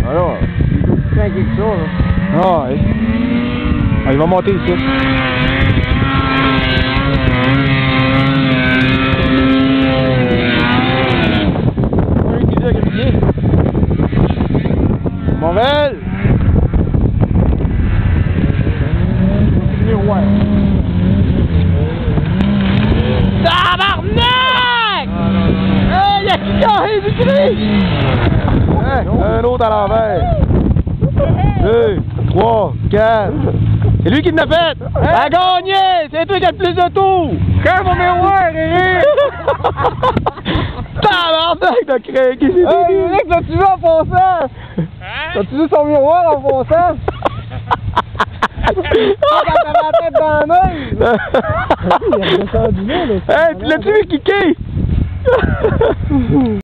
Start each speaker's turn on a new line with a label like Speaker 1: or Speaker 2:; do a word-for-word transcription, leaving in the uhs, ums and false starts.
Speaker 1: Alors, c'est un quelque chose, là.
Speaker 2: Ah, ouais. Ah, il va monter ici. Oui, qui dit grillé. Mauvais!
Speaker 1: Miroir.
Speaker 2: Tabarnak! Hey, il a carré du cri! Un autre à l'envers. deux, trois, quatre. C'est lui qui l'a fait! T'as hey. Gagné! C'est toi qui as le plus de tours!
Speaker 1: Quand mon miroir, Eric!
Speaker 2: Tabarnak, t'as craqué!
Speaker 1: Hey, Eric, l'as-tu vu en fonçant? Hein? T'as-tu vu son miroir en fonçant? Quand t'avais la tête dans la main!
Speaker 2: Hey, tu l'as-tu vu kicker?